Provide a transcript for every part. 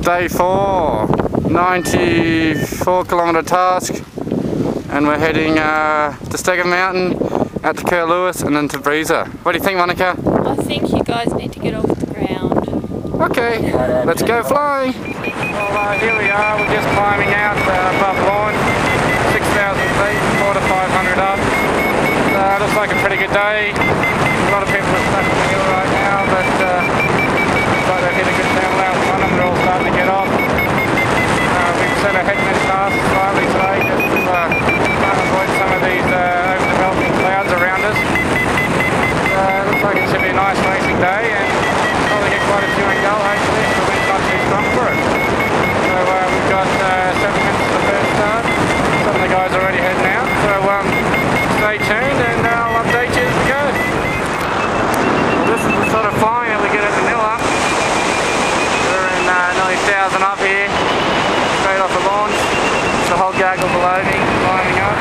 Day 4, 94 kilometre task, and we're heading to Steggin Mountain, out to Curlewis and then to Breeza. What do you think, Monica? I think you guys need to get off the ground. Okay, let's go flying. Well, here we are, we're just climbing out above launch, 6,000 feet, 400 to 500 up. Looks like a pretty good day. A lot of people are stuck on the hill right now, but looks like they've hit a good thermal out front and they're all starting to get off. We've set our headwind fast slightly today just to try and avoid some of these overdeveloping clouds around us. Looks like it should be a nice racing day and probably get quite a few in goal hopefully if the wind's not too strong for it. So we've got 7 minutes to the first start. Some of the guys are already heading out, so stay tuned and I'll update you as we go. This is the sort of flying that we get at Manila. We're in nearly 1,000 up here, straight off the launch. The whole gaggle below me, climbing up.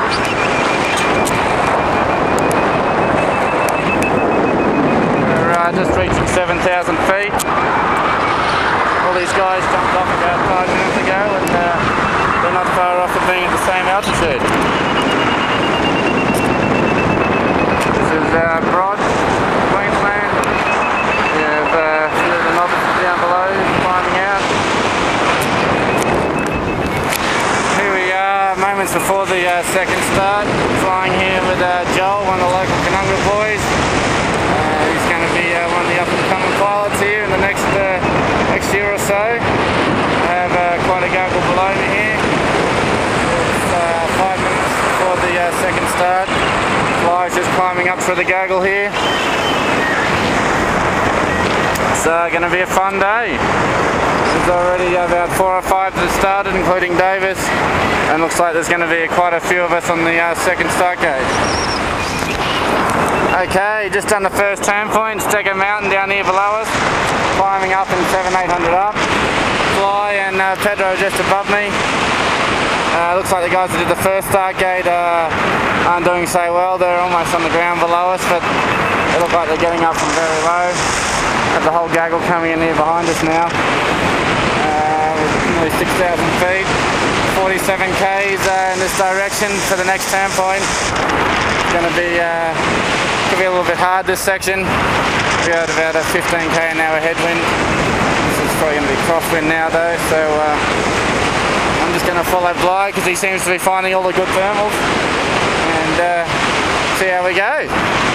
We're just reaching 7,000 feet. All these guys jumped off about 5 minutes ago and they're not far off of being at the same altitude. This is Broad, Queensland. We have a few of the novices down below climbing out. Here we are, moments before the second start, flying here with Joel, one of the local Canunga boys. He's going to be one of the up-and-coming pilots here in the next year or so. I have quite a gaggle below me here. It's 5 minutes before the second start. Fly's just climbing up through the gaggle here. It's going to be a fun day. There's already about 4 or 5 that have started, including Davis, and looks like there's going to be quite a few of us on the second start gate. Okay, just done the first turn point, Steggin Mountain down here below us, climbing up in 700-800 up. Fly and Pedro just above me. Looks like the guys that did the first start gate aren't doing so well. They're almost on the ground below us, but they look like they're getting up from very low. Have the whole gaggle coming in here behind us now. Nearly 6,000 feet, 47 k's in this direction for the next turn point. It's going to be could be a little bit hard this section. We had about a 15 k an hour headwind. This is probably going to be crosswind now though, so I'm just going to follow Bly because he seems to be finding all the good thermals and see how we go.